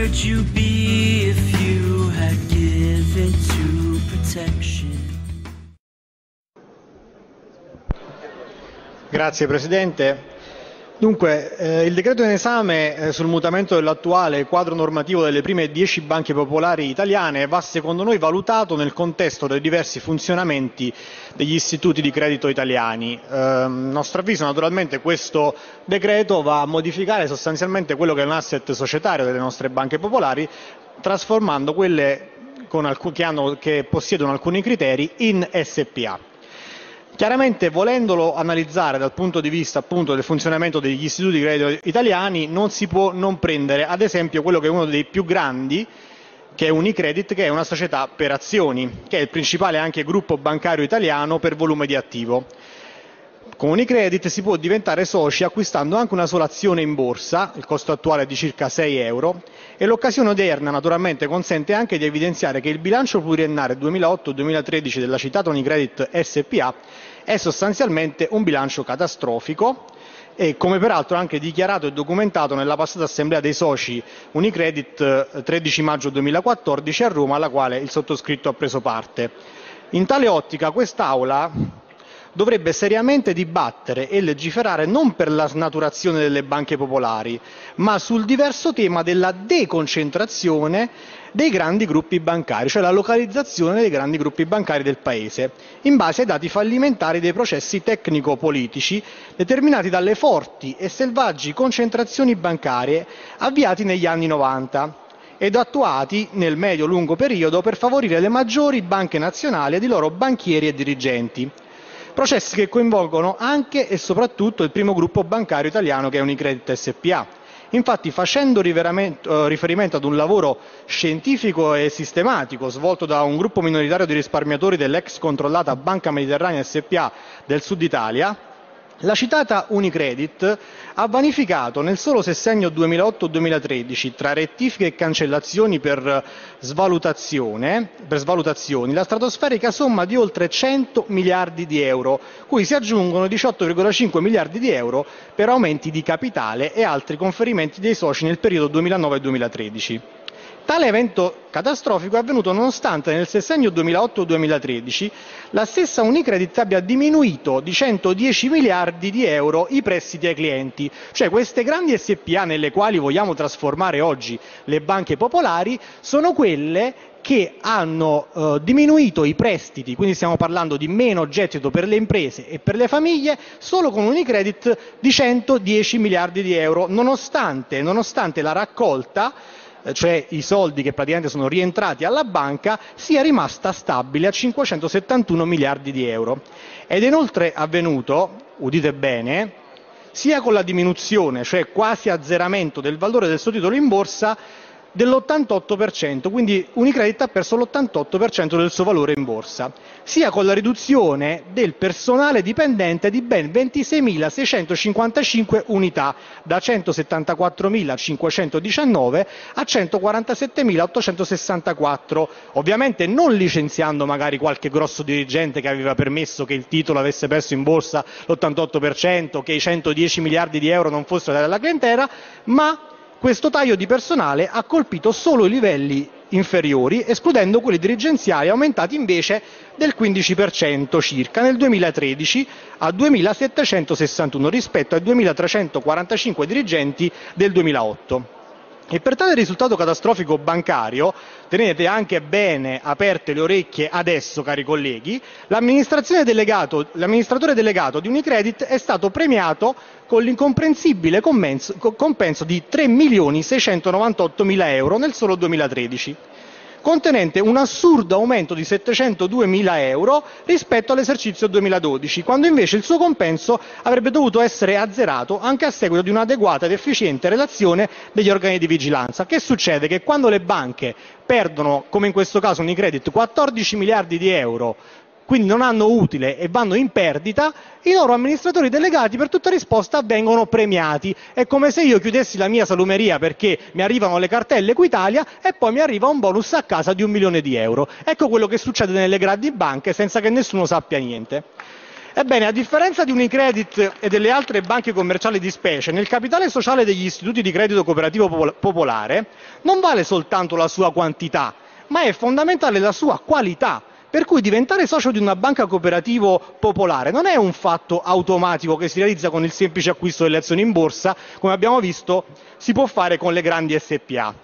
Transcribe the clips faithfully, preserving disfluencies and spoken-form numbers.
would you be if you had given to protection? Grazie Presidente. Dunque, eh, il decreto in esame eh, sul mutamento dell'attuale quadro normativo delle prime dieci banche popolari italiane va secondo noi valutato nel contesto dei diversi funzionamenti degli istituti di credito italiani. Eh, a nostro avviso naturalmente questo decreto va a modificare sostanzialmente quello che è un asset societario delle nostre banche popolari, trasformando quelle con alcun, che, hanno, che possiedono alcuni criteri in S P A. Chiaramente, volendolo analizzare dal punto di vista appunto del funzionamento degli istituti di credito italiani, non si può non prendere ad esempio quello che è uno dei più grandi, che è Unicredit, che è una società per azioni, che è il principale anche gruppo bancario italiano per volume di attivo. Con Unicredit si può diventare soci acquistando anche una sola azione in borsa, il costo attuale è di circa sei euro, e l'occasione odierna naturalmente consente anche di evidenziare che il bilancio pluriennale duemilaotto duemilatredici della citata Unicredit S P A è sostanzialmente un bilancio catastrofico e, come peraltro anche dichiarato e documentato nella passata assemblea dei soci Unicredit tredici maggio duemilaquattordici a Roma, alla quale il sottoscritto ha preso parte. In tale ottica quest'Aula dovrebbe seriamente dibattere e legiferare non per la snaturazione delle banche popolari, ma sul diverso tema della deconcentrazione dei grandi gruppi bancari, cioè la localizzazione dei grandi gruppi bancari del Paese, in base ai dati fallimentari dei processi tecnico-politici determinati dalle forti e selvaggi concentrazioni bancarie avviati negli anni novanta ed attuati nel medio-lungo periodo per favorire le maggiori banche nazionali ed i loro banchieri e dirigenti. Processi che coinvolgono anche e soprattutto il primo gruppo bancario italiano, che è Unicredit S P A. Infatti, facendo riferimento ad un lavoro scientifico e sistematico svolto da un gruppo minoritario di risparmiatori dell'ex controllata Banca Mediterranea S P A del Sud Italia, la citata Unicredit ha vanificato nel solo sessennio duemilaotto duemilatredici, tra rettifiche e cancellazioni per, svalutazione, per svalutazioni, la stratosferica somma di oltre cento miliardi di euro, cui si aggiungono diciotto virgola cinque miliardi di euro per aumenti di capitale e altri conferimenti dei soci nel periodo duemilanove duemilatredici. Tale evento catastrofico è avvenuto nonostante nel sessennio duemilaotto duemilatredici la stessa Unicredit abbia diminuito di centodieci miliardi di euro i prestiti ai clienti, cioè queste grandi S P A nelle quali vogliamo trasformare oggi le banche popolari sono quelle che hanno eh, diminuito i prestiti, quindi stiamo parlando di meno gettito per le imprese e per le famiglie, solo con Unicredit di centodieci miliardi di euro, nonostante, nonostante la raccolta, cioè i soldi che praticamente sono rientrati alla banca, sia rimasta stabile a cinquecentosettantuno miliardi di euro. Ed è inoltre avvenuto, udite bene, sia con la diminuzione, cioè quasi azzeramento del valore del suo titolo in borsa, dell'ottantotto per cento, quindi Unicredit ha perso l'ottantotto per cento del suo valore in borsa, sia con la riduzione del personale dipendente di ben ventiseiemilaseicentocinquantacinque unità, da centosettantaquattromilacinquecentodiciannove a centoquarantasettemilaottocentosessantaquattro, ovviamente non licenziando magari qualche grosso dirigente che aveva permesso che il titolo avesse perso in borsa l'ottantotto per cento, che i centodieci miliardi di euro non fossero della clientela, ma questo taglio di personale ha colpito solo i livelli inferiori, escludendo quelli dirigenziali aumentati invece del quindici per cento circa nel duemilatredici a duemilasettecentosessantuno rispetto ai duemilatrecentoquarantacinque dirigenti del duemilaotto. E per tale risultato catastrofico bancario, tenete anche bene aperte le orecchie adesso, cari colleghi, l'amministratore delegato, l'amministratore delegato di Unicredit è stato premiato con l'incomprensibile compenso, compenso di tre milioni seicentonovantottomila euro nel solo duemilatredici, contenente un assurdo aumento di settecentoduemila euro rispetto all'esercizio duemiladodici, quando invece il suo compenso avrebbe dovuto essere azzerato anche a seguito di un'adeguata ed efficiente relazione degli organi di vigilanza. Che succede? Che quando le banche perdono, come in questo caso Unicredit, quattordici miliardi di euro, quindi non hanno utile e vanno in perdita, i loro amministratori delegati per tutta risposta vengono premiati. È come se io chiudessi la mia salumeria perché mi arrivano le cartelle Equitalia e poi mi arriva un bonus a casa di un milione di euro. Ecco quello che succede nelle grandi banche senza che nessuno sappia niente. Ebbene, a differenza di Unicredit e delle altre banche commerciali di specie, nel capitale sociale degli istituti di credito cooperativo popolare non vale soltanto la sua quantità, ma è fondamentale la sua qualità. Per cui diventare socio di una banca cooperativo popolare non è un fatto automatico che si realizza con il semplice acquisto delle azioni in borsa, come abbiamo visto si può fare con le grandi S P A.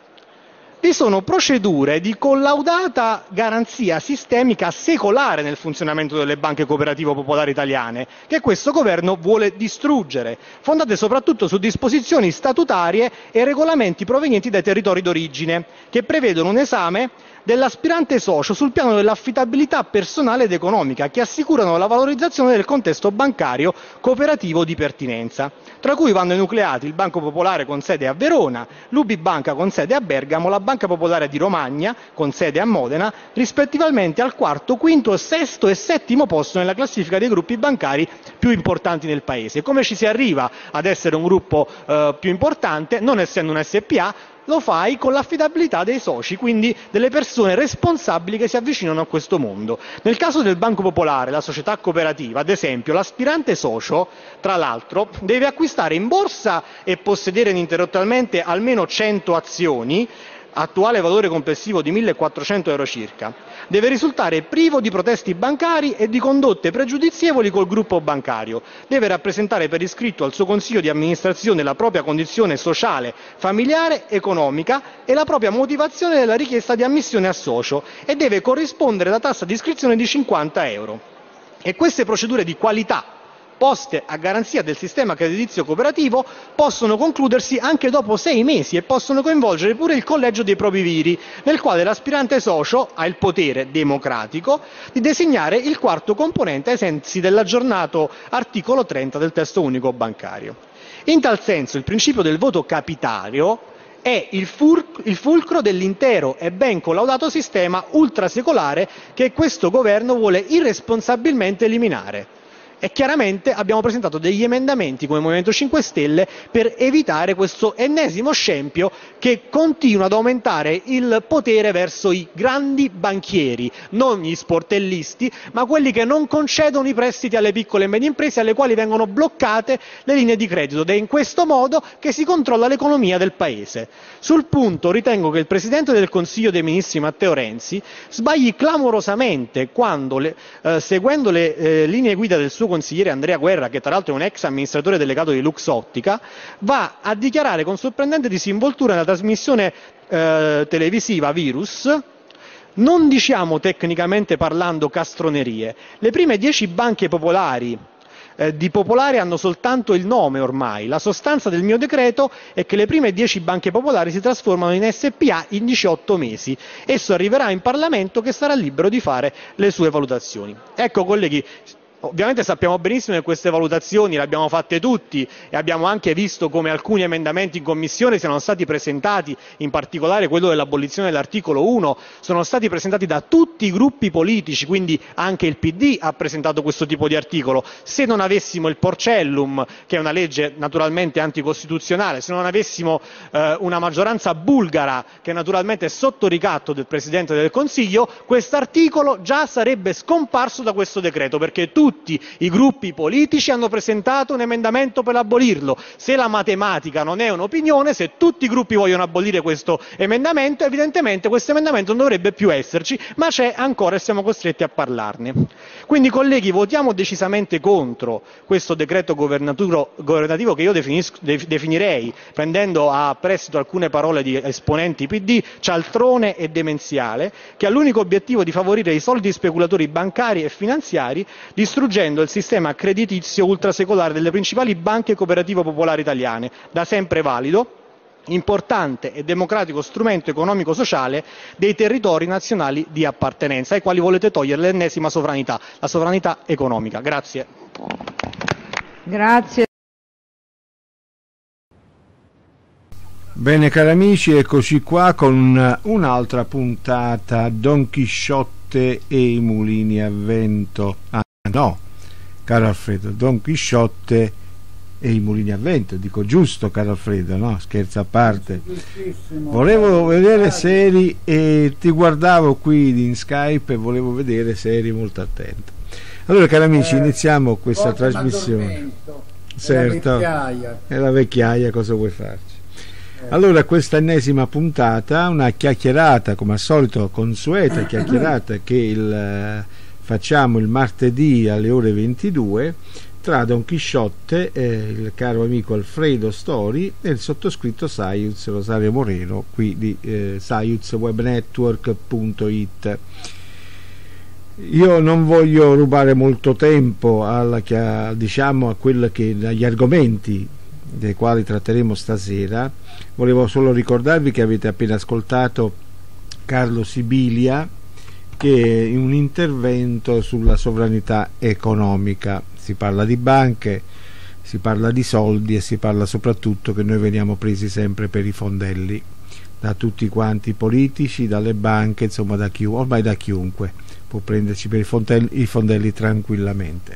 Vi sono procedure di collaudata garanzia sistemica secolare nel funzionamento delle banche cooperative popolari italiane, che questo governo vuole distruggere, fondate soprattutto su disposizioni statutarie e regolamenti provenienti dai territori d'origine, che prevedono un esame dell'aspirante socio sul piano dell'affidabilità personale ed economica, che assicurano la valorizzazione del contesto bancario cooperativo di pertinenza, tra cui vanno enucleati il Banco Popolare con sede a Verona, l'Ubibanca con sede a Bergamo, la Banca Popolare di Romagna con sede a Modena, rispettivamente al quarto, quinto, sesto e settimo posto nella classifica dei gruppi bancari più importanti nel Paese. Come ci si arriva ad essere un gruppo eh, più importante, non essendo un S P A? Lo fai con l'affidabilità dei soci, quindi delle persone responsabili che si avvicinano a questo mondo. Nel caso del Banco Popolare, la società cooperativa, ad esempio, l'aspirante socio, tra l'altro, deve acquistare in borsa e possedere ininterrottamente almeno cento azioni, attuale valore complessivo di millequattrocento euro circa. Deve risultare privo di protesti bancari e di condotte pregiudizievoli col gruppo bancario. Deve rappresentare per iscritto al suo consiglio di amministrazione la propria condizione sociale, familiare, economica e la propria motivazione della richiesta di ammissione a socio e deve corrispondere la tassa di iscrizione di cinquanta euro. E queste procedure di qualità poste a garanzia del sistema creditizio cooperativo possono concludersi anche dopo sei mesi e possono coinvolgere pure il collegio dei propri viri, nel quale l'aspirante socio ha il potere democratico di designare il quarto componente ai sensi dell'aggiornato articolo trenta del testo unico bancario. In tal senso il principio del voto capitario è il, il fulcro dell'intero e ben collaudato sistema ultrasecolare che questo governo vuole irresponsabilmente eliminare. E chiaramente abbiamo presentato degli emendamenti come Movimento cinque Stelle per evitare questo ennesimo scempio che continua ad aumentare il potere verso i grandi banchieri, non gli sportellisti, ma quelli che non concedono i prestiti alle piccole e medie imprese alle quali vengono bloccate le linee di credito, ed è in questo modo che si controlla l'economia del Paese. Sul punto ritengo che il Presidente del Consiglio dei Ministri Matteo Renzi sbagli clamorosamente quando, le, eh, seguendo le eh, linee guida del suo consigliere Andrea Guerra, che tra l'altro è un ex amministratore delegato di Luxottica, va a dichiarare con sorprendente disinvoltura nella trasmissione eh, televisiva Virus: non diciamo tecnicamente parlando castronerie, le prime dieci banche popolari eh, di popolare hanno soltanto il nome ormai, la sostanza del mio decreto è che le prime dieci banche popolari si trasformano in S P A in diciotto mesi, esso arriverà in Parlamento che sarà libero di fare le sue valutazioni. Ecco colleghi, ovviamente sappiamo benissimo che queste valutazioni le abbiamo fatte tutti e abbiamo anche visto come alcuni emendamenti in commissione siano stati presentati, in particolare quello dell'abolizione dell'articolo uno, sono stati presentati da tutti i gruppi politici, quindi anche il P D ha presentato questo tipo di articolo. Se non avessimo il Porcellum, che è una legge naturalmente anticostituzionale, se non avessimo eh, una maggioranza bulgara che naturalmente è sotto ricatto del Presidente del Consiglio, quest'articolo già sarebbe scomparso da questo decreto, perché tutti Tutti i gruppi politici hanno presentato un emendamento per abolirlo. Se la matematica non è un'opinione, se tutti i gruppi vogliono abolire questo emendamento, evidentemente questo emendamento non dovrebbe più esserci, ma c'è ancora e siamo costretti a parlarne. Quindi colleghi, votiamo decisamente contro questo decreto governativo che io definirei, prendendo a prestito alcune parole di esponenti P D, cialtrone e demenziale, che ha l'unico obiettivo di favorire i soldi speculatori bancari e finanziari, distruggendo il sistema creditizio ultrasecolare delle principali banche cooperative popolari italiane, da sempre valido, importante e democratico strumento economico-sociale dei territori nazionali di appartenenza, ai quali volete togliere l'ennesima sovranità, la sovranità economica. Grazie. Grazie. Bene cari amici, eccoci qua con un'altra puntata Don Chisciotte e i mulini a vento. Ah, no, caro Alfredo, Don Chisciotte e i mulini a vento, dico giusto caro Alfredo, no? Scherzo a parte. Volevo vedere serie e ti guardavo qui in Skype e volevo vedere serie molto attento. Allora, cari amici, Eh, iniziamo questa volte trasmissione. m'addormento, è la Certo, vecchiaia. è la vecchiaia, cosa vuoi farci? Eh, Allora, questa ennesima puntata, una chiacchierata, come al solito, consueta chiacchierata che il, eh, facciamo il martedì alle ore ventidue tra Don Chisciotte, eh, il caro amico Alfredo Stori e il sottoscritto Saiuz Rosario Moreno, qui di eh, saiuz web network punto it. Io non voglio rubare molto tempo alla, diciamo, a quello che, agli argomenti dei quali tratteremo stasera. Volevo solo ricordarvi che avete appena ascoltato Carlo Sibilia, che in un intervento sulla sovranità economica si parla di banche, si parla di soldi e si parla soprattutto che noi veniamo presi sempre per i fondelli da tutti quanti i politici, dalle banche, insomma da chi, ormai da chiunque può prenderci per i fondelli, i fondelli tranquillamente.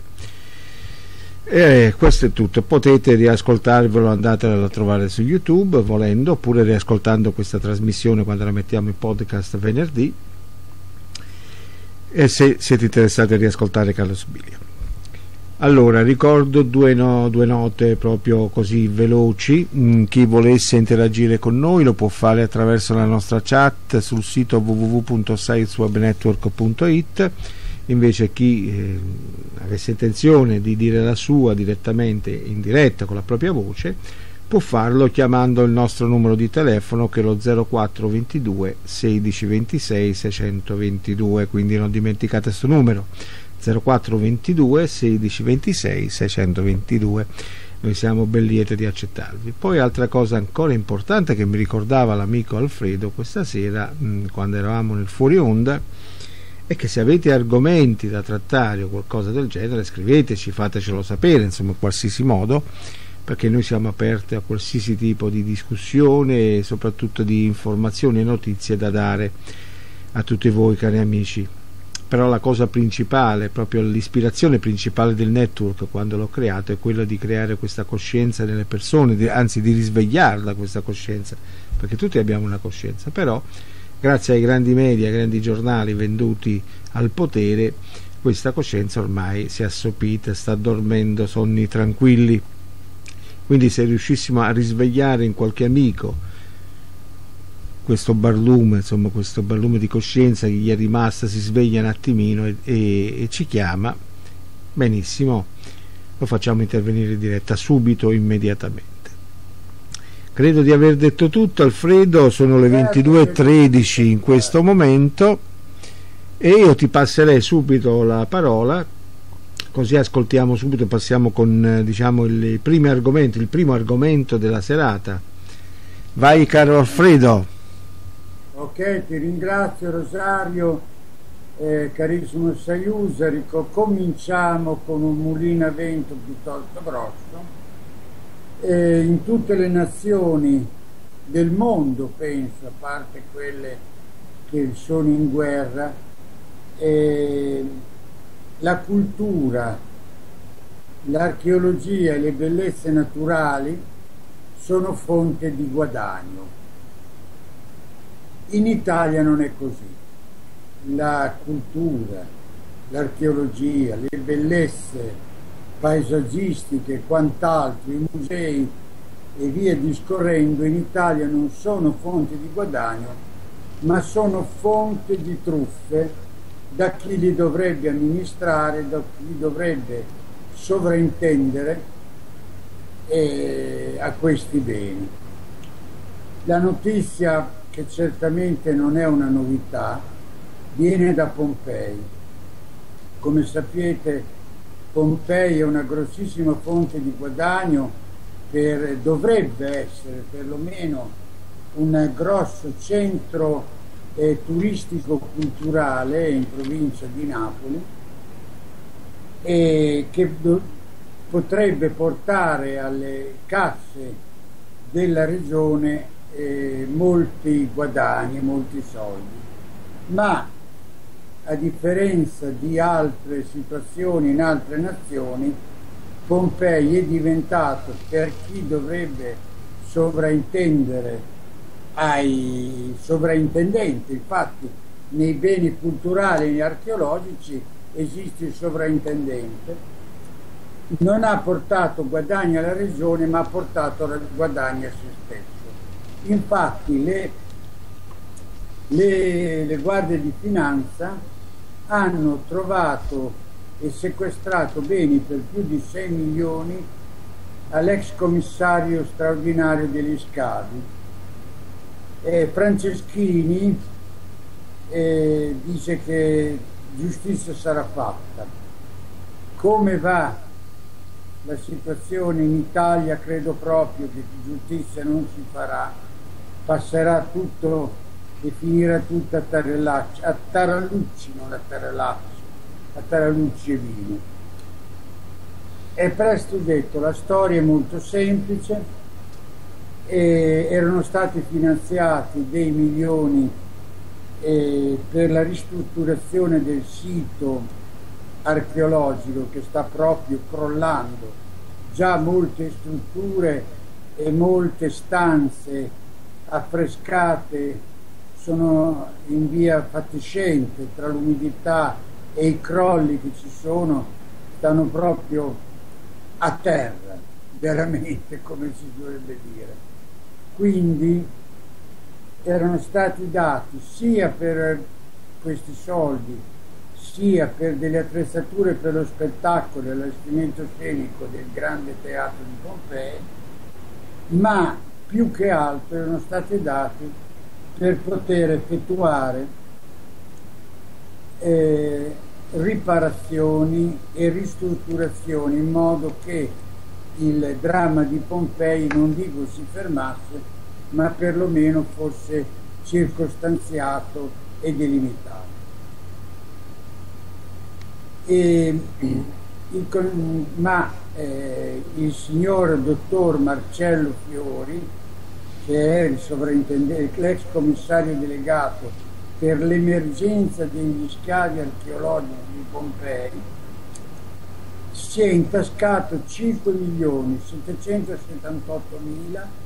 E questo è tutto. Potete riascoltarvelo, andatelo a trovare su YouTube volendo, oppure riascoltando questa trasmissione quando la mettiamo in podcast venerdì, e se siete interessati a riascoltare Carlo Sibilia. Allora, ricordo due, no, due note proprio così veloci. Mm, chi volesse interagire con noi lo può fare attraverso la nostra chat sul sito w w w punto saiuz web network punto it. Invece chi eh, avesse intenzione di dire la sua direttamente in diretta con la propria voce può farlo chiamando il nostro numero di telefono, che è lo zero quattro ventidue sedici ventisei seicentoventidue, quindi non dimenticate questo numero, zero quattro ventidue sedici ventisei seicentoventidue. Noi siamo ben lieti di accettarvi. Poi altra cosa ancora importante che mi ricordava l'amico Alfredo questa sera mh, quando eravamo nel fuori onda, è che se avete argomenti da trattare o qualcosa del genere, scriveteci, fatecelo sapere, insomma, in qualsiasi modo, perché noi siamo aperti a qualsiasi tipo di discussione e soprattutto di informazioni e notizie da dare a tutti voi, cari amici. Però la cosa principale, proprio l'ispirazione principale del network quando l'ho creato, è quella di creare questa coscienza nelle persone, di, anzi di risvegliarla questa coscienza, perché tutti abbiamo una coscienza, però grazie ai grandi media, ai grandi giornali venduti al potere, questa coscienza ormai si è assopita, sta dormendo sonni tranquilli. Quindi se riuscissimo a risvegliare in qualche amico questo barlume, insomma questo barlume di coscienza che gli è rimasto, si sveglia un attimino e, e, e ci chiama, benissimo, lo facciamo intervenire in diretta subito, immediatamente. Credo di aver detto tutto, Alfredo, sono le ventidue e tredici in questo momento e io ti passerei subito la parola, così ascoltiamo subito, passiamo con diciamo i primi argomenti, il primo argomento della serata. Vai, caro Alfredo. Ok, ti ringrazio Rosario, eh, carissimo Saiuz. Rico- cominciamo con un mulino a vento piuttosto grosso. Eh, in tutte le nazioni del mondo, penso, a parte quelle che sono in guerra, eh, la cultura, l'archeologia e le bellezze naturali sono fonte di guadagno. In Italia non è così. La cultura, l'archeologia, le bellezze paesaggistiche e quant'altro, i musei e via discorrendo, in Italia non sono fonte di guadagno, ma sono fonte di truffe da chi li dovrebbe amministrare, da chi li dovrebbe sovraintendere eh, a questi beni. La notizia, che certamente non è una novità, viene da Pompei. Come sapete, Pompei è una grossissima fonte di guadagno, per, dovrebbe essere perlomeno un grosso centro eh, turistico-culturale in provincia di Napoli, e che do, potrebbe portare alle casse della regione eh, molti guadagni, molti soldi. Ma a differenza di altre situazioni in altre nazioni, Pompei è diventato, per chi dovrebbe sovraintendere ai sovraintendenti, infatti nei beni culturali e archeologici esiste il sovrintendente, non ha portato guadagni alla regione, ma ha portato guadagni a se stesso. Infatti le, le, le guardie di finanza hanno trovato e sequestrato beni per più di sei milioni all'ex commissario straordinario degli scavi. Eh, Franceschini eh, dice che giustizia sarà fatta. Come va la situazione in Italia, credo proprio che giustizia non si farà, passerà tutto e finirà tutto a Tarellacci, a Tarallucci, non a Tarellacci, a Tarallucci e vino. È presto detto, la storia è molto semplice, e erano stati finanziati dei milioni eh, per la ristrutturazione del sito archeologico che sta proprio crollando. Già molte strutture e molte stanze affrescate sono in via fatiscente, tra l'umidità e i crolli che ci sono, stanno proprio a terra, veramente, come si dovrebbe dire. Quindi erano stati dati sia per questi soldi sia per delle attrezzature per lo spettacolo e l'allestimento scenico del grande teatro di Pompei, ma più che altro erano stati dati per poter effettuare eh, riparazioni e ristrutturazioni in modo che il dramma di Pompei, non dico si fermasse, ma perlomeno fosse circostanziato e delimitato. E, il, ma eh, il signor dottor Marcello Fiori, che è il sovrintendente, l'ex commissario delegato per l'emergenza degli scavi archeologici di Pompei, si è intascato cinque milioni settecentosettantottomila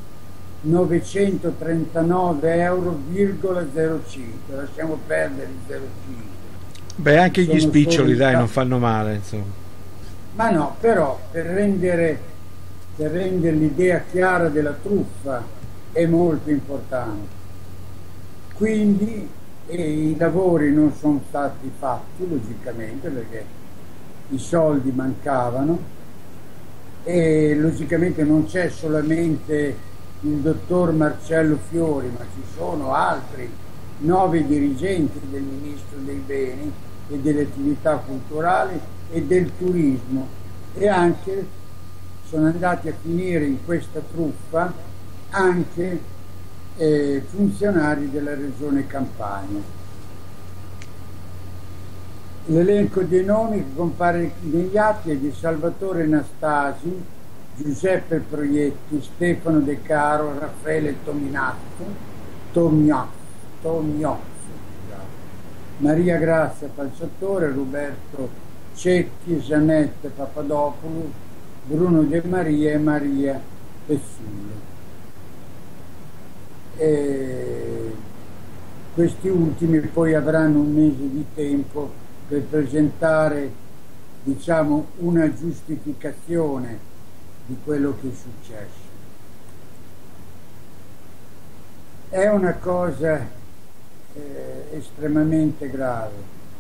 novecentotrentanove euro virgola zero cinque. Lasciamo perdere il zero cinque. Beh, anche gli Sono spiccioli, dai, ta- non fanno male, insomma. Ma no, però per rendere, per rendere l'idea chiara della truffa è molto importante. Quindi eh, i lavori non sono stati fatti, logicamente, perché i soldi mancavano, e logicamente non c'è solamente il dottor Marcello Fiori, ma ci sono altri nove dirigenti del Ministro dei Beni e delle attività culturali e del turismo, e anche sono andati a finire in questa truffa anche eh, funzionari della regione Campania. L'elenco dei nomi che compare negli atti è di Salvatore Nastasi, Giuseppe Proietti, Stefano De Caro, Raffaele Tominazzo, Tomiazzo, Tomiozzo, Maria Grazia Falciatore, Roberto Cecchi, Gianette Papadopoulou, Bruno De Maria e Maria Pessullo. E questi ultimi poi avranno un mese di tempo per presentare, diciamo, una giustificazione di quello che è successo. È una cosa Eh, estremamente grave,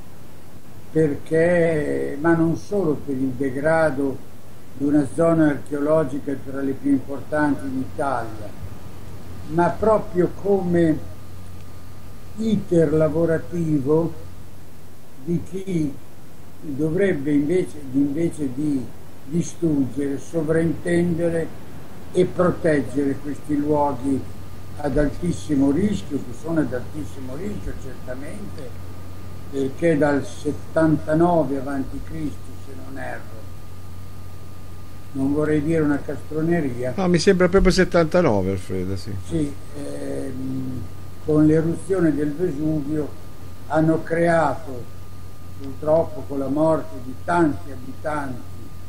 perché, ma non solo per il degrado di una zona archeologica tra le più importanti d'Italia, ma proprio come iter lavorativo di chi dovrebbe invece, invece di distruggere, sovrintendere e proteggere questi luoghi ad altissimo rischio, che sono ad altissimo rischio certamente, perché dal settantanove avanti Cristo, se non erro, non vorrei dire una castroneria. No, mi sembra proprio settantanove, Alfredo, sì. Sì, ehm, con l'eruzione del Vesuvio hanno creato, purtroppo con la morte di tanti abitanti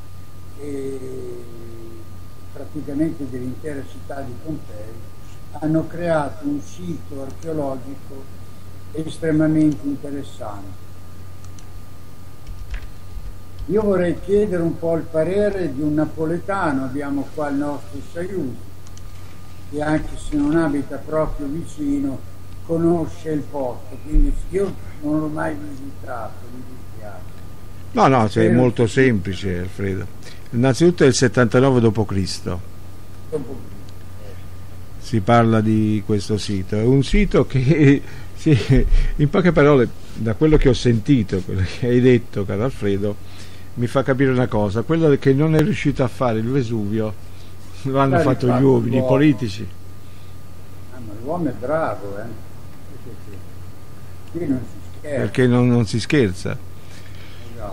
e praticamente dell'intera città di Pompei, hanno creato un sito archeologico estremamente interessante. Io vorrei chiedere un po' il parere di un napoletano, abbiamo qua il nostro Saiuti, che anche se non abita proprio vicino, conosce il posto, quindi io non l'ho mai visitato, mi dispiace. No, no, cioè, è molto semplice, Alfredo. Innanzitutto è il settantanove dopo Cristo. Si parla di questo sito. È un sito che, sì, in poche parole, da quello che ho sentito, quello che hai detto, caro Alfredo, mi fa capire una cosa: quello che non è riuscito a fare il Vesuvio lo hanno L'ha fatto gli rifatto uomini, i l'uomo. politici. Ah, ma l'uomo è bravo, eh? Qui non si scherza. Perché non, non si scherza. Esatto.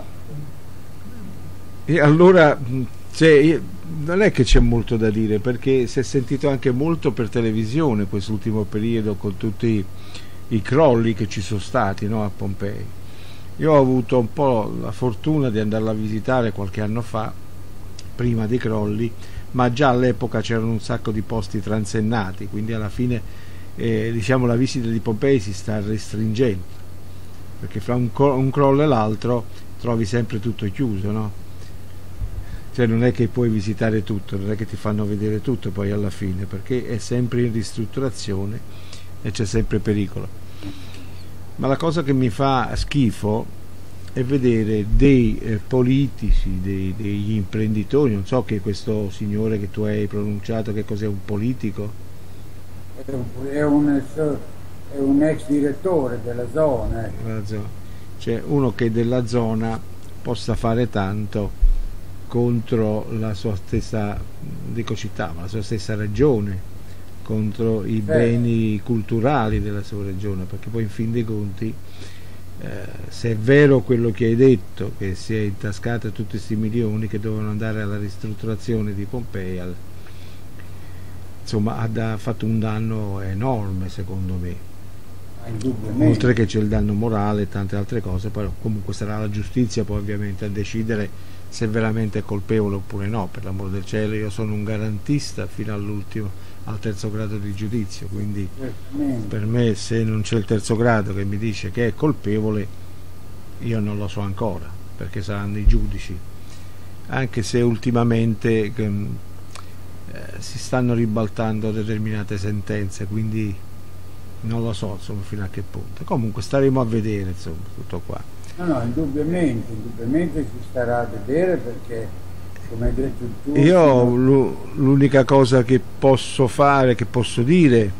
E allora, cioè, non è che c'è molto da dire, perché si è sentito anche molto per televisione quest'ultimo periodo, con tutti i crolli che ci sono stati, no, a Pompei. Io ho avuto un po' la fortuna di andarla a visitare qualche anno fa, prima dei crolli, ma già all'epoca c'erano un sacco di posti transennati, quindi alla fine eh, diciamo la visita di Pompei si sta restringendo, perché fra un, un crollo e l'altro trovi sempre tutto chiuso, no? Cioè non è che puoi visitare tutto, non è che ti fanno vedere tutto poi alla fine, perché è sempre in ristrutturazione e c'è sempre pericolo. Ma la cosa che mi fa schifo è vedere dei eh, politici, dei, degli imprenditori, non so che questo signore che tu hai pronunciato, che cos'è, un politico? È un, è un, è un ex direttore della zona. Eh. La zona. Cioè uno che della zona possa fare tanto contro la sua stessa, dico città, ma la sua stessa regione, contro i beni culturali della sua regione, perché poi in fin dei conti eh, se è vero quello che hai detto, che si è intascata tutti questi milioni che dovevano andare alla ristrutturazione di Pompei, al, insomma ha, ha fatto un danno enorme secondo me, oltre che c'è il danno morale e tante altre cose, però comunque sarà la giustizia poi ovviamente a decidere se veramente è colpevole oppure no. Per l'amor del cielo, io sono un garantista fino all'ultimo, al terzo grado di giudizio, quindi per me se non c'è il terzo grado che mi dice che è colpevole, io non lo so ancora, perché saranno i giudici, anche se ultimamente eh, si stanno ribaltando determinate sentenze, quindi non lo so insomma fino a che punto. Comunque staremo a vedere, insomma, tutto qua. No, no, indubbiamente, indubbiamente si starà a vedere, perché come hai detto tu... Io l'unica cosa che posso fare, che posso dire,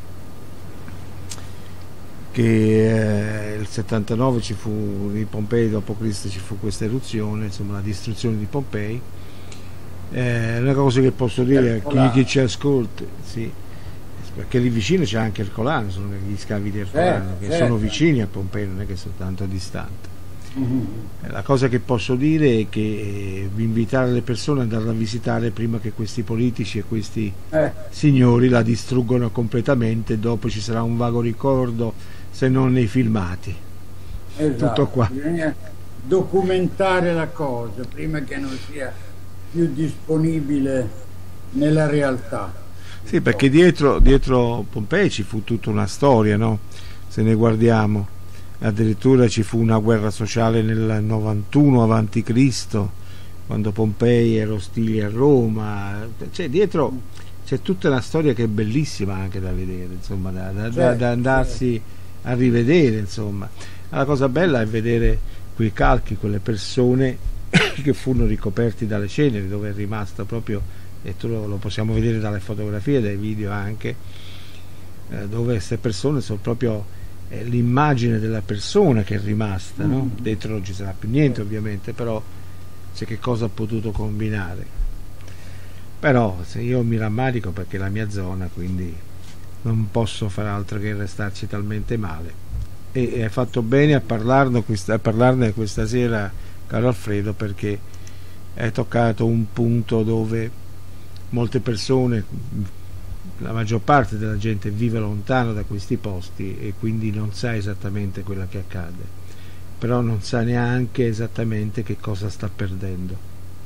che eh, il settantanove ci fu, di Pompei dopo Cristo ci fu questa eruzione, insomma la distruzione di Pompei. Eh, l'unica cosa che posso dire a chi, chi ci ascolta, sì, perché lì vicino c'è anche Ercolano, sono gli scavi di Ercolano, certo, che certo. sono vicini a Pompei, non è che sono tanto distanti. Mm-hmm. La cosa che posso dire è che eh, vi invitare le persone ad andarla a visitare prima che questi politici e questi eh. signori la distruggono completamente, dopo ci sarà un vago ricordo, se non nei filmati. Esatto. Tutto qua. Bisogna documentare la cosa prima che non sia più disponibile nella realtà. Sì, perché dietro, dietro Pompei ci fu tutta una storia, no? Se ne guardiamo, addirittura ci fu una guerra sociale nel novantuno avanti Cristo, quando Pompei era ostile a Roma, cioè dietro c'è tutta una storia che è bellissima anche da vedere, insomma, da, da, certo, da andarsi certo. a rivedere, insomma. La cosa bella è vedere quei calchi, quelle persone che furono ricoperti dalle ceneri, dove è rimasta proprio, e tu lo, lo possiamo vedere dalle fotografie, dai video anche, eh, dove queste persone sono proprio eh, l'immagine della persona che è rimasta, no? Mm. Dentro non ci sarà più niente ovviamente, però c'è che cosa ha potuto combinare. Però se io mi rammarico perché è la mia zona, quindi non posso fare altro che restarci talmente male, e hai fatto bene a parlarne questa, a parlarne questa sera, caro Alfredo, perché hai toccato un punto dove molte persone, la maggior parte della gente vive lontano da questi posti e quindi non sa esattamente quello che accade, però non sa neanche esattamente che cosa sta perdendo.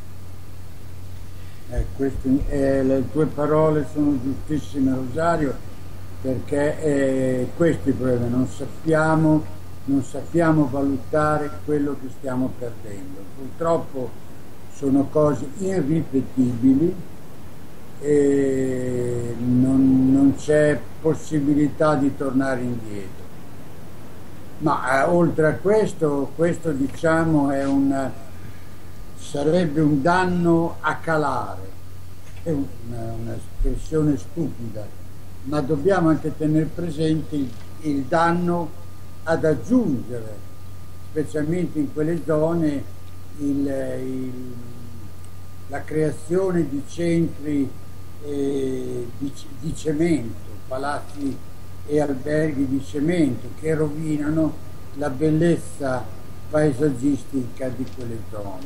Eh, questi, eh, le tue parole sono giustissime, Rosario, perché eh, questi problemi non sappiamo non sappiamo valutare quello che stiamo perdendo. Purtroppo sono cose irripetibili e non, non c'è possibilità di tornare indietro. Ma eh, oltre a questo, questo diciamo è un, sarebbe un danno a calare, è una, un'espressione stupida, ma dobbiamo anche tenere presente il, il danno ad aggiungere, specialmente in quelle zone, il, il, la creazione di centri eh, di, di cemento, palazzi e alberghi di cemento che rovinano la bellezza paesaggistica di quelle zone.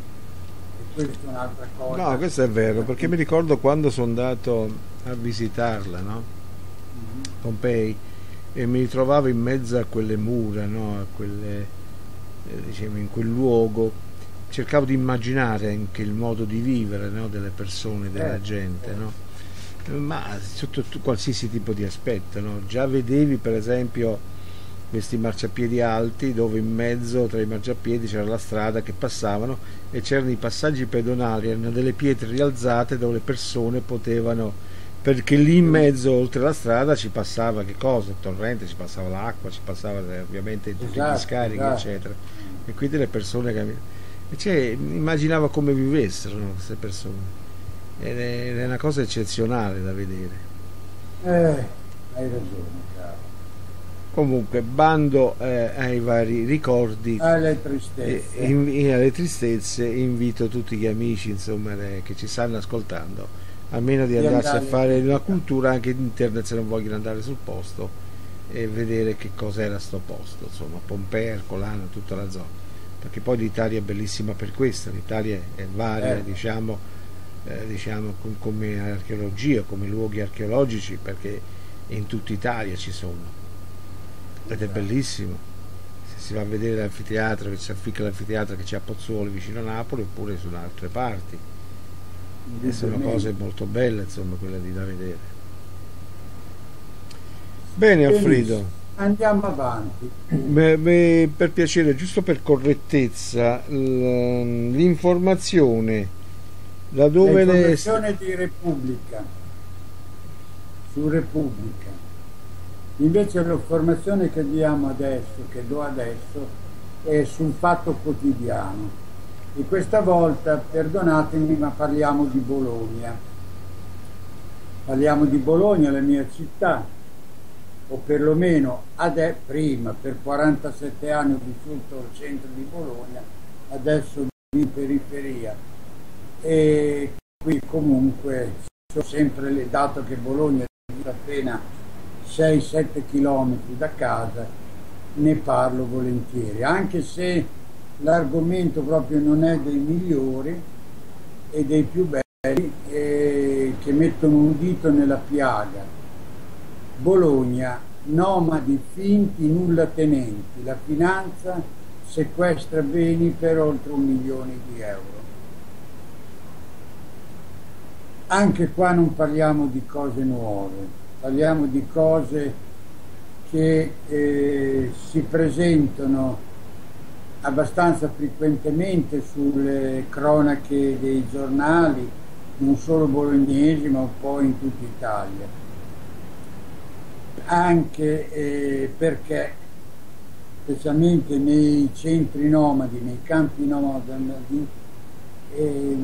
E questa è un'altra cosa. No, questo è vero, perché mi ricordo quando sono andato a visitarla, no? Mm-hmm. Pompei, e mi ritrovavo in mezzo a quelle mura, no? A quelle, eh, diciamo, in quel luogo, cercavo di immaginare anche il modo di vivere, no? Delle persone, della Eh, gente, eh. no? Ma sotto t- qualsiasi tipo di aspetto, no? Già vedevi per esempio questi marciapiedi alti dove in mezzo tra i marciapiedi c'era la strada che passavano e c'erano i passaggi pedonali, erano delle pietre rialzate dove le persone potevano, perché lì in mezzo oltre la strada ci passava che cosa? Il torrente, ci passava l'acqua, ci passava eh, ovviamente tutti Esatto, gli scarichi, esatto. eccetera, e quindi le persone cammin- e cioè, immaginava come vivessero, no, queste persone. Ed è, ed è una cosa eccezionale da vedere. Eh, hai ragione, caro. Comunque, bando eh, ai vari ricordi Alle e tristezze. in- in- alle tristezze, invito tutti gli amici insomma, le- che ci stanno ascoltando almeno di Di andarsi a andare- fare una cultura anche in internet se non vogliono andare sul posto e vedere che cos'era sto posto, insomma, Pompei, Ercolano, tutta la zona, perché poi l'Italia è bellissima per questo, l'Italia è varia, Eh. diciamo, eh, diciamo com- come archeologia, come luoghi archeologici, perché in tutta Italia ci sono ed è bellissimo. Se si va a vedere l'anfiteatro, che si afficca l'anfiteatro che c'è a Pozzuoli vicino a Napoli, oppure su altre parti, e sono cose molto belle, insomma, quelle di da vedere. Bene, Benissimo. Alfredo, Andiamo avanti. beh, beh, per piacere, giusto per correttezza, l- l'informazione da dove le... L'informazione di Repubblica, su Repubblica. Invece l'informazione che diamo adesso, che do adesso, è sul Fatto Quotidiano. E questa volta, perdonatemi, ma parliamo di Bologna. Parliamo di Bologna, la mia città, o perlomeno ade- prima, per quarantasette anni ho vissuto al centro di Bologna, adesso in periferia. E qui comunque sono sempre le, dato che Bologna è appena sei sette chilometri da casa, ne parlo volentieri, anche se l'argomento proprio non è dei migliori e dei più belli, eh, che mettono un dito nella piaga. Bologna, nomadi finti nulla tenenti, la finanza sequestra beni per oltre un milione di euro. Anche qua non parliamo di cose nuove, parliamo di cose che eh, si presentano abbastanza frequentemente sulle cronache dei giornali, non solo bolognesi ma un po' in tutta Italia. Anche eh, perché, specialmente nei centri nomadi, nei campi nomadi, eh,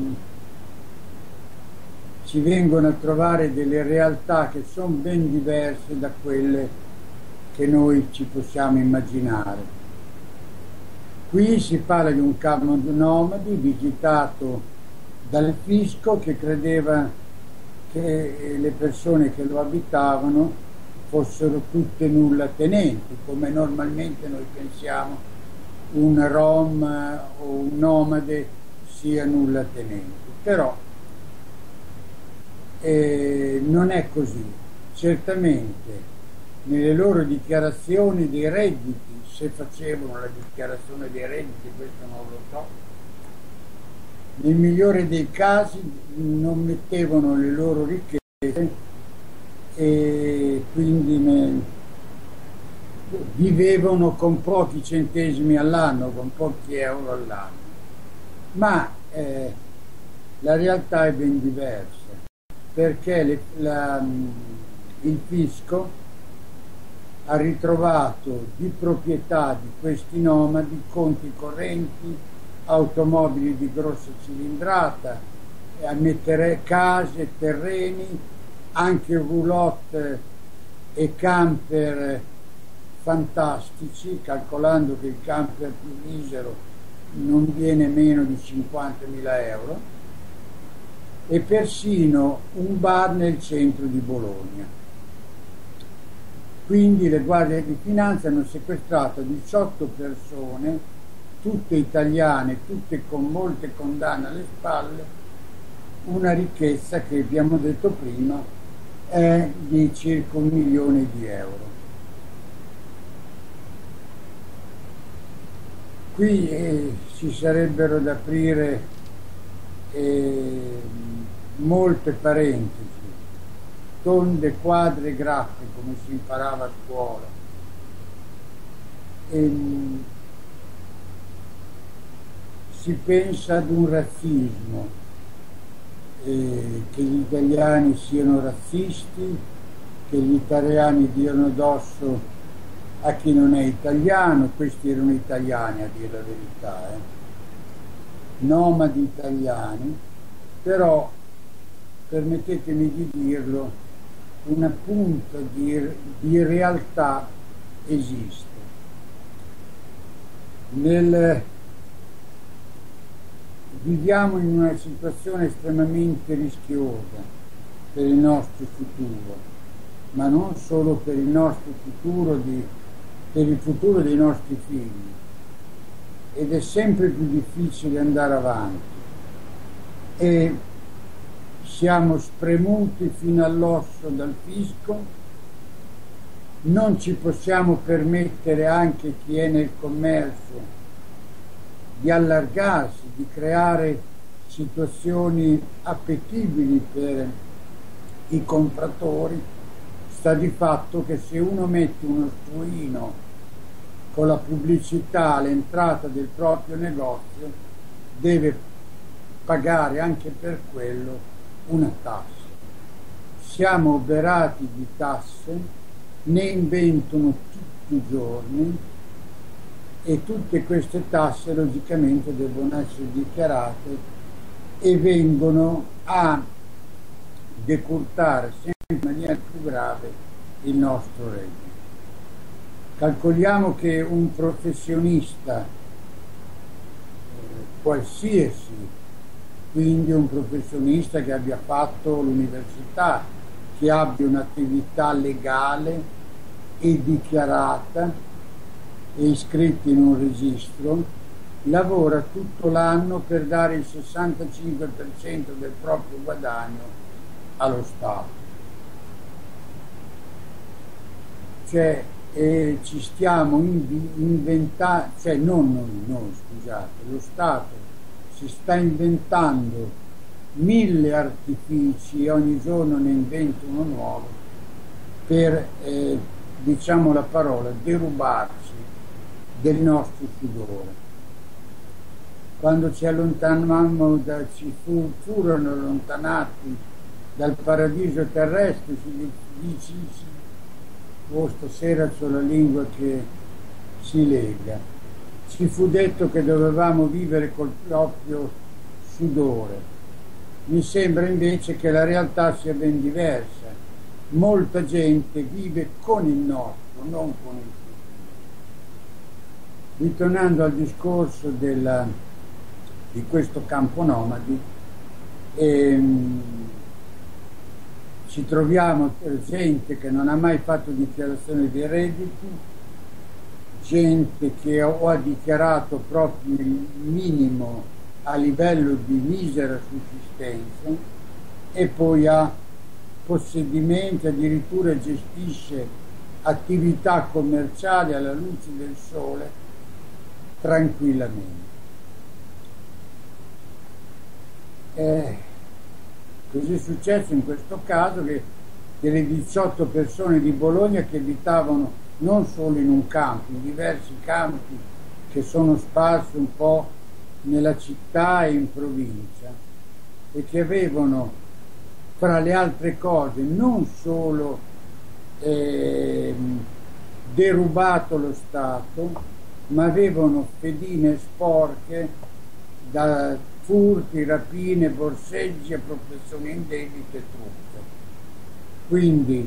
ci vengono a trovare delle realtà che sono ben diverse da quelle che noi ci possiamo immaginare. Qui si parla di un campo nomadi visitato dal fisco che credeva che le persone che lo abitavano fossero tutte nulla tenenti, come normalmente noi pensiamo un rom o un nomade sia nulla tenente. Però eh, non è così. Certamente nelle loro dichiarazioni dei redditi, se facevano la dichiarazione dei redditi, questo non lo so, nel migliore dei casi non mettevano le loro ricchezze e quindi ne, vivevano con pochi centesimi all'anno, con pochi euro all'anno. Ma eh, la realtà è ben diversa, perché le, la, il fisco ha ritrovato di proprietà di questi nomadi conti correnti, automobili di grossa cilindrata, a mettere case, terreni, anche roulotte e camper fantastici, calcolando che il camper più misero non viene meno di cinquantamila euro, e persino un bar nel centro di Bologna. Quindi le guardie di finanza hanno sequestrato diciotto persone, tutte italiane, tutte con molte condanne alle spalle, una ricchezza che abbiamo detto prima è di circa un milione di euro. Qui eh, ci sarebbero da aprire eh, molte parentesi, tonde, quadre, graffe, come si imparava a scuola. E, si pensa ad un razzismo, eh, che gli italiani siano razzisti, che gli italiani diano addosso a chi non è italiano. Questi erano italiani, a dire la verità, eh? nomadi italiani, però permettetemi di dirlo, una punta di, di realtà esiste. Nel, viviamo in una situazione estremamente rischiosa per il nostro futuro, ma non solo per il nostro futuro, di, per il futuro dei nostri figli, ed è sempre più difficile andare avanti e siamo spremuti fino all'osso dal fisco. Non ci possiamo permettere, anche chi è nel commercio, di allargarsi, di creare situazioni appetibili per i compratori. Sta di fatto che se uno mette uno struino con la pubblicità all'entrata del proprio negozio, deve pagare anche per quello una tassa. Siamo oberati di tasse, ne inventano tutti i giorni, e tutte queste tasse logicamente devono essere dichiarate e vengono a decurtare sempre in maniera più grave il nostro reddito. Calcoliamo che un professionista, eh, qualsiasi, quindi un professionista che abbia fatto l'università, che abbia un'attività legale e dichiarata e iscritta in un registro, lavora tutto l'anno per dare il sessantacinque per cento del proprio guadagno allo Stato. Cioè eh, ci stiamo inventando, cioè non noi, noi, scusate, lo Stato si sta inventando mille artifici e ogni giorno ne inventa uno nuovo per, eh, diciamo la parola, derubarci del nostro sudore. Quando ci allontanammo, da, ci fu, furono allontanati dal paradiso terrestre, si dice, oh, stasera c'ho la lingua che si lega, ci fu detto che dovevamo vivere col proprio sudore. Mi sembra invece che la realtà sia ben diversa. Molta gente vive con il nostro, non con il suo. Ritornando al discorso della, di questo campo nomadi, ehm, ci troviamo gente che non ha mai fatto dichiarazione dei redditi, gente che o ha dichiarato proprio il minimo a livello di misera sussistenza e poi ha possedimenti, addirittura gestisce attività commerciali alla luce del sole tranquillamente. Eh, così è successo in questo caso, che delle diciotto persone di Bologna che abitavano non solo in un campo, in diversi campi che sono sparsi un po' nella città e in provincia, e che avevano, fra le altre cose, non solo eh, derubato lo Stato, ma avevano fedine sporche da furti, rapine, borseggi, appropriazioni indebite e truffe. Quindi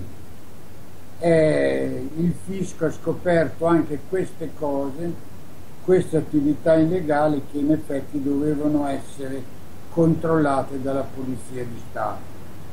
eh, il fisco ha scoperto anche queste cose, queste attività illegali che in effetti dovevano essere controllate dalla Polizia di Stato.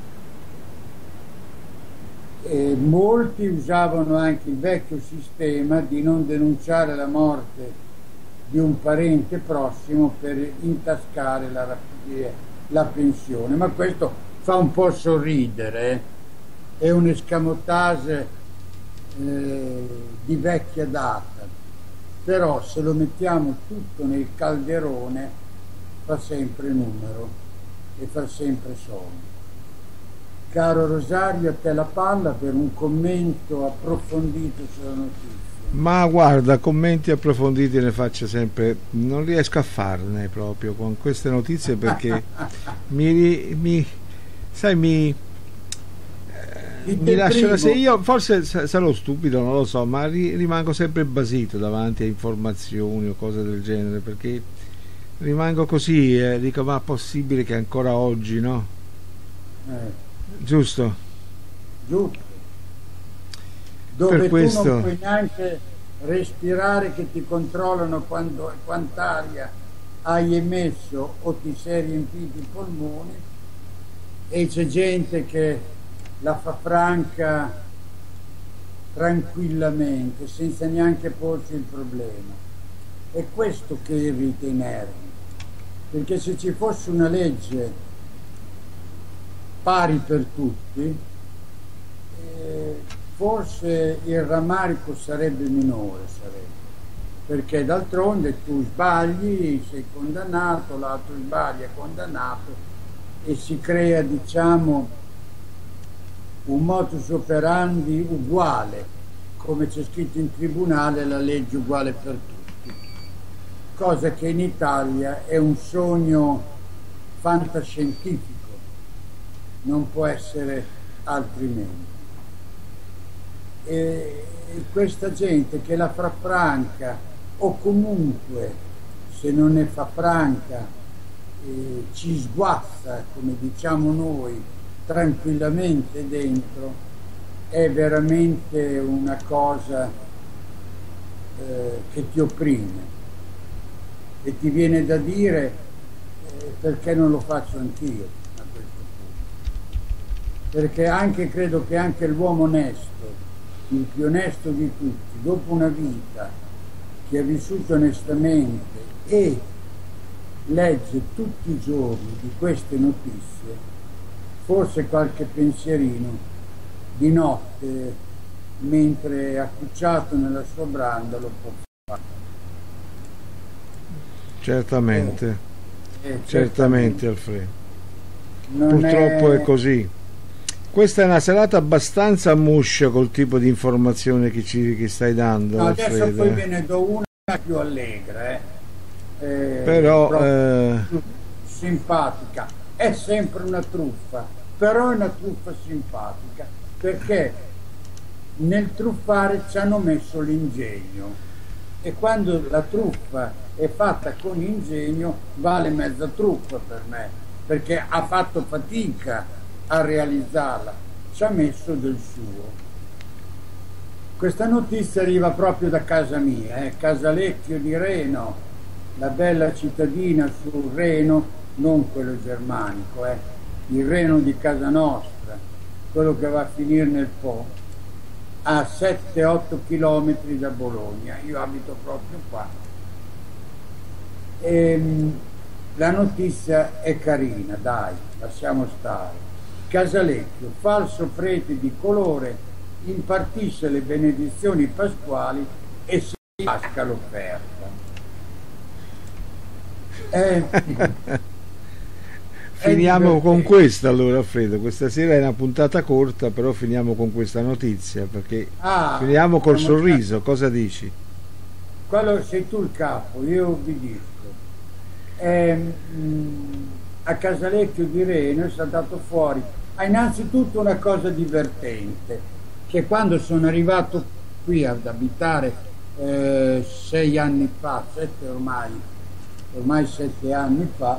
E molti usavano anche il vecchio sistema di non denunciare la morte di un parente prossimo per intascare la, la pensione, ma questo fa un po' sorridere, eh? È un escamotage eh, di vecchia data, però se lo mettiamo tutto nel calderone fa sempre numero e fa sempre soldi. Caro Rosario, a te la palla per un commento approfondito sulla notizia. Ma guarda, commenti approfonditi ne faccio sempre, non riesco a farne proprio con queste notizie perché mi, mi sai mi mi lasciano, se io forse sarò stupido, non lo so, ma ri, rimango sempre basito davanti a informazioni o cose del genere, perché rimango così e eh, dico, ma è possibile che ancora oggi, no? Eh. Giusto? Giusto. Dove per tu questo non puoi neanche respirare, che ti controllano quando, quant'aria hai emesso o ti sei riempito i polmoni, e c'è gente che la fa franca tranquillamente senza neanche porsi il problema. È questo che irrita i nervi, perché se ci fosse una legge pari per tutti, eh, forse il rammarico sarebbe minore, sarebbe. Perché d'altronde tu sbagli, sei condannato, l'altro sbaglia, è condannato, e si crea, diciamo, un modus operandi uguale, come c'è scritto in tribunale, la legge uguale per tutti, cosa che in Italia è un sogno fantascientifico, non può essere altrimenti. E questa gente che la fa franca, o comunque se non ne fa franca eh, ci sguazza, come diciamo noi, tranquillamente dentro, è veramente una cosa eh, che ti opprime, e ti viene da dire eh, perché non lo faccio anch'io a questo punto, perché anche credo che anche l'uomo onesto, il più onesto di tutti, dopo una vita che ha vissuto onestamente e legge tutti i giorni di queste notizie, forse qualche pensierino di notte mentre è accucciato nella sua branda lo può fare. Certamente, eh, eh, certamente Alfredo, non purtroppo è... è così. Questa è una serata abbastanza muscia col tipo di informazione che ci che stai dando, no, adesso Alfredo. poi ve ne do una più allegra, eh. Eh, però eh... simpatica, è sempre una truffa, però è una truffa simpatica, perché nel truffare ci hanno messo l'ingegno, e quando la truffa è fatta con ingegno vale mezza truffa per me, perché ha fatto fatica a realizzarla, ci ha messo del suo. Questa notizia arriva proprio da casa mia, eh, Casalecchio di Reno, la bella cittadina sul Reno, non quello germanico, eh, il Reno di casa nostra, quello che va a finire nel Po, a sette otto chilometri da Bologna. Io abito proprio qua. E, la notizia è carina, dai, lasciamo stare. Casalecchio, falso prete di colore, impartisce le benedizioni pasquali e si casca l'offerta. Eh, finiamo con divertente. questa allora, Alfredo. Questa sera è una puntata corta, però finiamo con questa notizia, perché Ah, finiamo col siamo- sorriso. Cosa dici? Quello sei tu il capo, io obbedisco. Ehm, mh, a Casalecchio di Reno è saltato fuori ha innanzitutto una cosa divertente, che quando sono arrivato qui ad abitare eh, sei anni fa, sette ormai, ormai sette anni fa,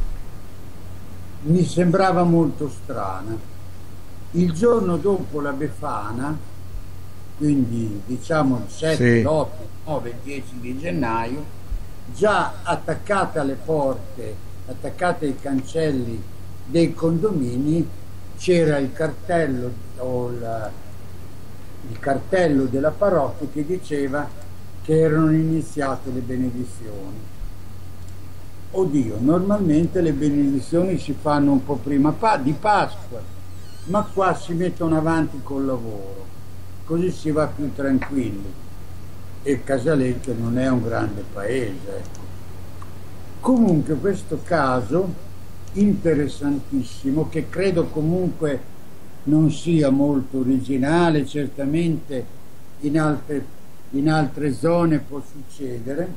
mi sembrava molto strana. Il giorno dopo la Befana, quindi diciamo il sette, Sì. l'otto, nove, dieci di gennaio, già attaccate alle porte, attaccate ai cancelli dei condomini, c'era il cartello o il, il cartello della parrocchia che diceva che erano iniziate le benedizioni. Oddio, normalmente le benedizioni si fanno un po' prima pa- di Pasqua, ma qua si mettono avanti col lavoro, così si va più tranquilli. E Casalecchio non è un grande paese, ecco. Comunque questo caso interessantissimo, che credo comunque non sia molto originale, certamente in altre, in altre zone può succedere,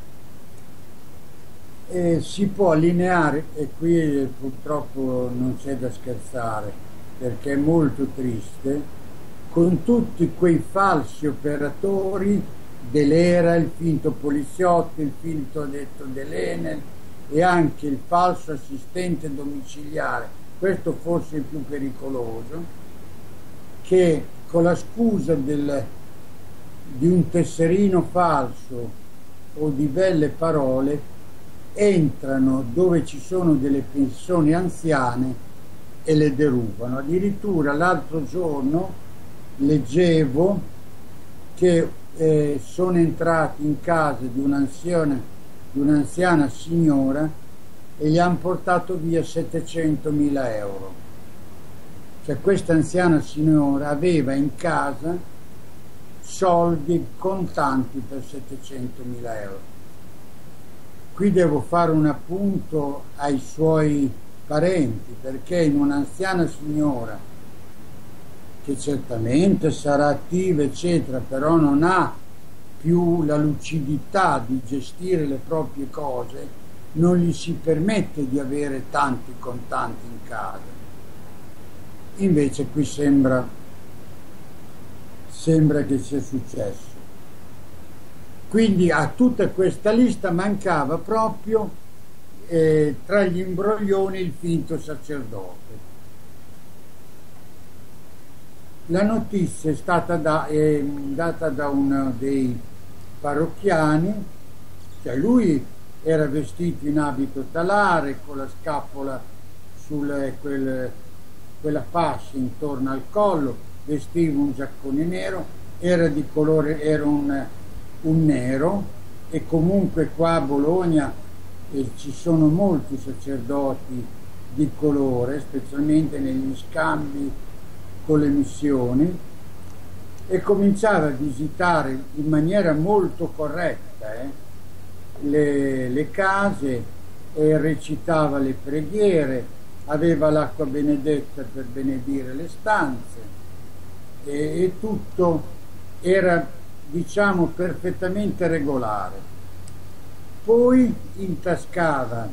e si può allineare, e qui purtroppo non c'è da scherzare perché è molto triste, con tutti quei falsi operatori dell'Era, il finto poliziotto, il finto detto dell'Enel e anche il falso assistente domiciliare, questo forse è il più pericoloso, che con la scusa del, di un tesserino falso o di belle parole entrano dove ci sono delle persone anziane e le derubano. Addirittura l'altro giorno leggevo che eh, sono entrati in casa di un'anziana di un'anziana signora e gli hanno portato via settecentomila euro. Cioè questa anziana signora aveva in casa soldi contanti per settecentomila euro. Qui devo fare un appunto ai suoi parenti, perché in un'anziana signora che certamente sarà attiva eccetera, però non ha più la lucidità di gestire le proprie cose, non gli si permette di avere tanti contanti in casa. Invece qui sembra sembra che sia successo. Quindi a tutta questa lista mancava proprio eh, tra gli imbroglioni il finto sacerdote. La notizia è stata da, eh, data da uno dei parrocchiani, cioè lui era vestito in abito talare con la scappola sulla quel, quella fascia intorno al collo, vestiva un giaccone nero, era di colore, era un, un nero, e comunque qua a Bologna eh, ci sono molti sacerdoti di colore, specialmente negli scambi con le missioni, e cominciava a visitare in maniera molto corretta eh, le, le case, e recitava le preghiere, aveva l'acqua benedetta per benedire le stanze, e, e tutto era, diciamo, perfettamente regolare. Poi intascava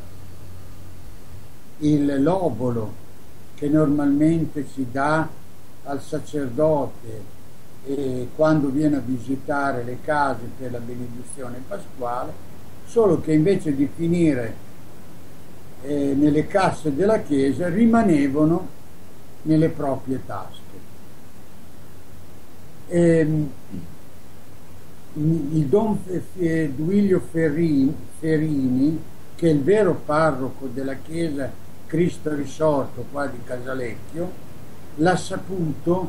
il l'obolo che normalmente si dà al sacerdote e quando viene a visitare le case per la benedizione pasquale, solo che invece di finire eh, nelle casse della chiesa rimanevano nelle proprie tasche. E, il Don Duilio Ferrini, Ferini, che è il vero parroco della chiesa Cristo Risorto qua di Casalecchio, l'ha saputo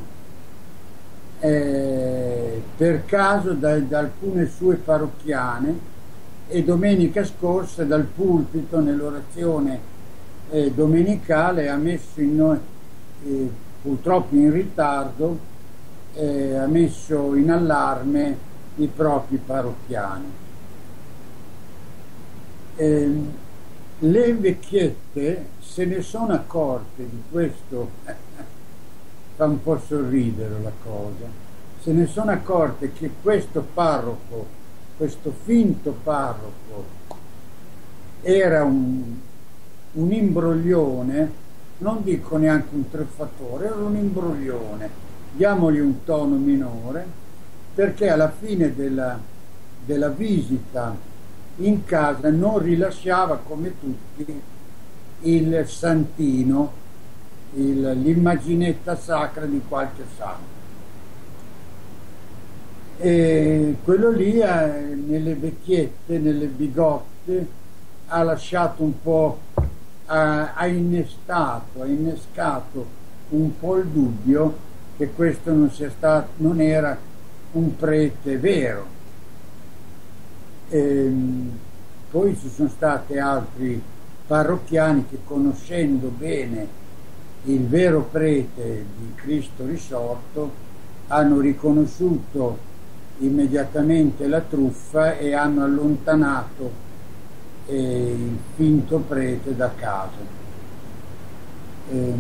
eh, per caso da, da alcune sue parrocchiane, e domenica scorsa dal pulpito nell'orazione eh, domenicale ha messo in noi, eh, purtroppo in ritardo, eh, ha messo in allarme i propri parrocchiani. Eh, Le vecchiette se ne sono accorte di questo, fa un po' sorridere la cosa, se ne sono accorte che questo parroco, questo finto parroco, era un, un imbroglione, non dico neanche un truffatore, era un imbroglione, diamogli un tono minore, perché alla fine della, della visita in casa non rilasciava come tutti il santino, il, l'immaginetta sacra di qualche santo. E quello lì eh, nelle vecchiette, nelle bigotte, ha lasciato un po', ha, ha innestato, ha innescato un po' il dubbio che questo non sia stato, non era un prete vero. E poi ci sono stati altri parrocchiani che, conoscendo bene il vero prete di Cristo risorto, hanno riconosciuto immediatamente la truffa e hanno allontanato eh, il finto prete da casa. E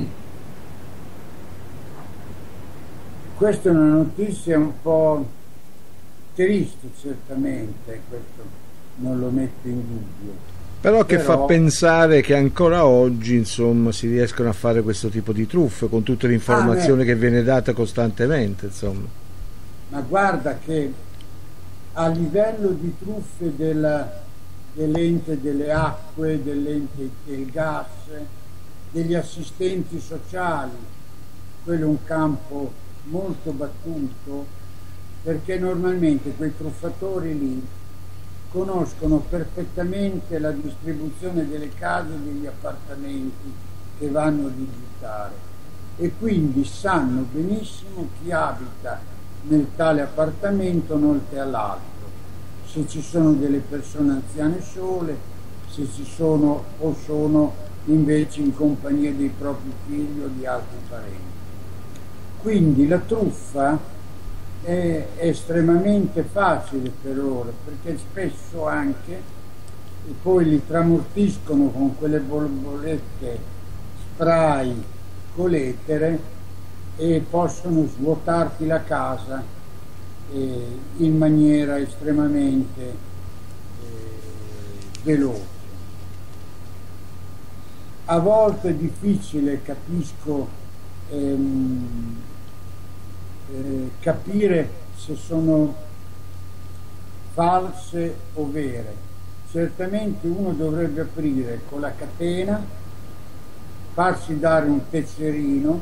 questa è una notizia un po' triste, certamente, questo non lo metto in dubbio. Però che Però... fa pensare che ancora oggi, insomma, si riescono a fare questo tipo di truffe con tutte le informazioni ah, che viene data costantemente, insomma. Ma guarda che a livello di truffe della, dell'ente delle acque, dell'ente del gas, degli assistenti sociali, quello è un campo molto battuto, perché normalmente quei truffatori lì conoscono perfettamente la distribuzione delle case e degli appartamenti che vanno a visitare e quindi sanno benissimo chi abita nel tale appartamento oltre all'altro, se ci sono delle persone anziane sole, se ci sono o sono invece in compagnia dei propri figli o di altri parenti. Quindi la truffa è estremamente facile per loro, perché spesso anche e poi li tramortiscono con quelle bombolette spray colettere e possono svuotarti la casa eh, in maniera estremamente eh, veloce. A volte è difficile, capisco, ehm, eh, capire se sono false o vere. Certamente uno dovrebbe aprire con la catena, farsi dare un tesserino.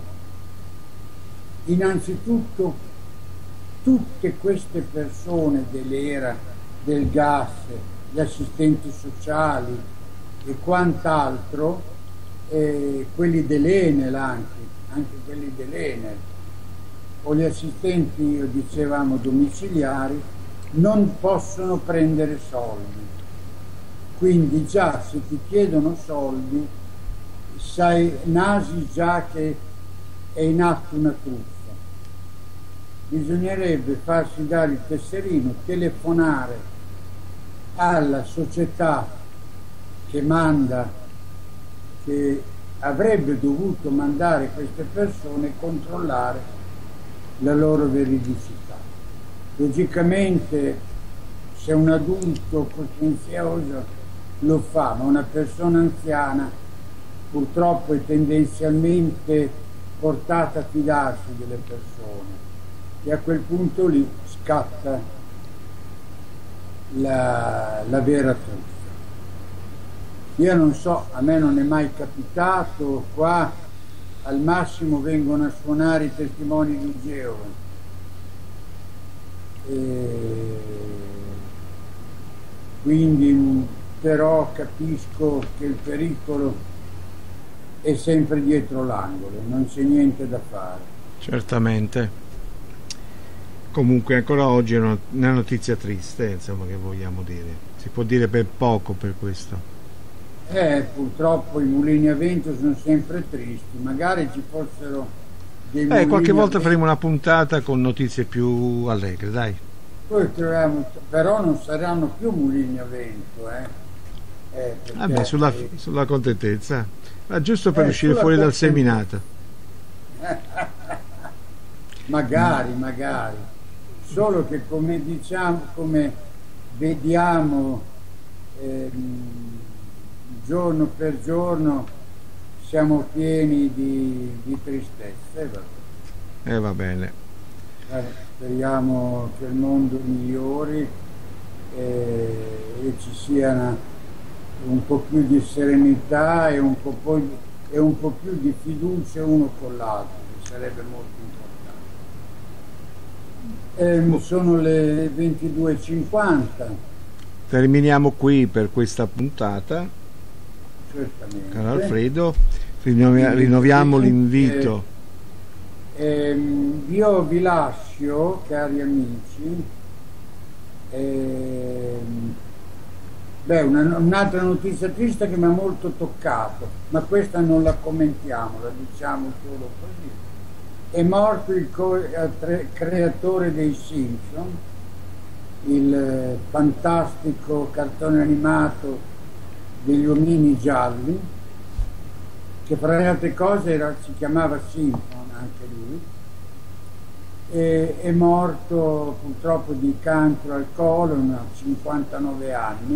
Innanzitutto tutte queste persone dell'era del gas, gli assistenti sociali e quant'altro, eh, quelli dell'Enel anche, anche quelli dell'Enel, o gli assistenti, dicevamo, domiciliari, non possono prendere soldi. Quindi già se ti chiedono soldi, sai, nasi già che è in atto una truffa. Bisognerebbe farsi dare il tesserino, telefonare alla società che manda, che avrebbe dovuto mandare queste persone e controllare la loro veridicità. Logicamente se un adulto coscienzioso lo fa, ma una persona anziana purtroppo è tendenzialmente portata a fidarsi delle persone e a quel punto lì scatta la, la vera truffa. Io non so, a me non è mai capitato, qua al massimo vengono a suonare i testimoni di Geova. E quindi però capisco che il pericolo è sempre dietro l'angolo, non c'è niente da fare. Certamente. Comunque ancora oggi è una, una notizia triste, insomma, che vogliamo dire. Si può dire per poco per questo. Eh, purtroppo i mulini a vento sono sempre tristi, magari ci fossero dei mulini Eh, qualche volta a faremo una puntata con notizie più allegre, dai. Poi troviamo, però non saranno più mulini a vento, eh. Eh, perché, Vabbè, sulla, eh, sulla contentezza, ma giusto per Eh, uscire sulla fuori dal contentezza. seminato. magari, magari. Solo che come diciamo, come vediamo ehm, giorno per giorno siamo pieni di, di tristezza. E vabbè. E eh, va bene. Eh, speriamo che il mondo migliori e, e ci sia una, un po' più di serenità e un po', poi, e un po' più di fiducia uno con l'altro, che sarebbe molto importante. Eh, sono le ventidue e cinquanta. Terminiamo qui per questa puntata, Certamente. caro Alfredo. Rinnovi- rinnoviamo l'invito. Ehm, io vi lascio, cari amici, ehm, beh, una- un'altra notizia triste che mi ha molto toccato, ma questa non la commentiamo, la diciamo solo così. È morto il co- eh, tre- creatore dei Simpson, il eh, fantastico cartone animato degli omini gialli, che fra le altre cose era, si chiamava Simpson anche lui, e, è morto purtroppo di cancro al colon a cinquantanove anni,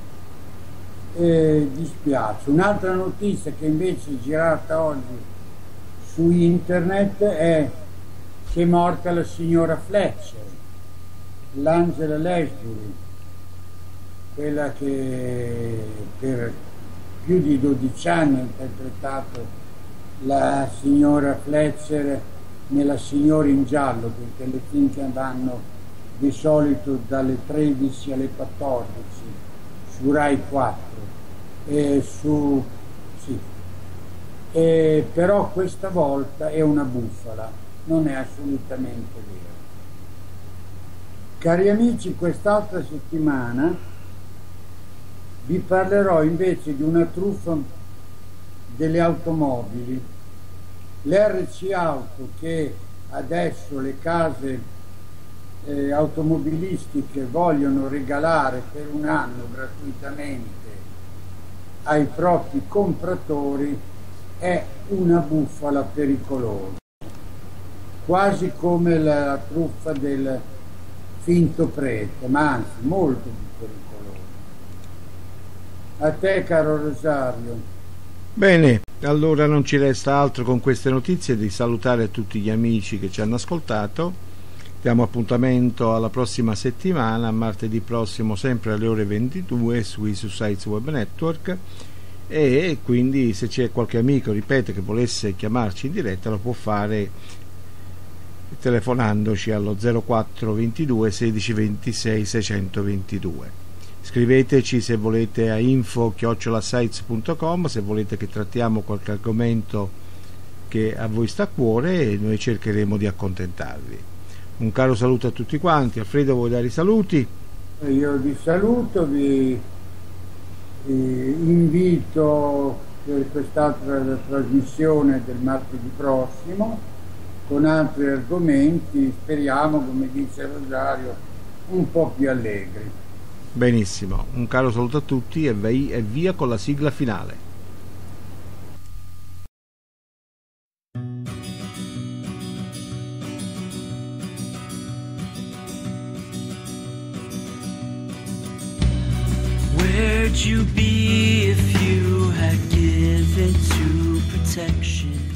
e dispiace. Un'altra notizia che invece è girata oggi su internet è che è morta la signora Fletcher, l'Angela Lansbury, quella che per più di dodici anni ha interpretato la signora Fletcher nella Signora in giallo, quei telefilm che vanno di solito dalle tredici alle quattordici su Rai quattro e su sì. E però questa volta è una bufala, non è assolutamente vero. Cari amici, quest'altra settimana vi parlerò invece di una truffa delle automobili. L'R C Auto, che adesso le case eh, automobilistiche vogliono regalare per un anno gratuitamente ai propri compratori, è una bufala pericolosa, quasi come la truffa del finto prete, ma anzi molto più pericolosa. A te, caro Rosario. Bene, allora non ci resta altro con queste notizie di salutare tutti gli amici che ci hanno ascoltato. Diamo appuntamento alla prossima settimana, martedì prossimo, sempre alle ore ventidue su Isu Sites Web Network, e quindi se c'è qualche amico, ripeto, che volesse chiamarci in diretta, lo può fare telefonandoci allo zero quattro ventidue sedici ventisei seicentoventidue. Scriveteci se volete a info chiocciola sites punto com, se volete che trattiamo qualche argomento che a voi sta a cuore, e noi cercheremo di accontentarvi. Un caro saluto a tutti quanti. Alfredo, vuoi dare i saluti? Io vi saluto, vi eh, invito per quest'altra trasmissione del martedì prossimo con altri argomenti, speriamo, come dice Rosario, un po' più allegri. Benissimo, un caro saluto a tutti e via con la sigla finale. Where'd you be if you had given to protection?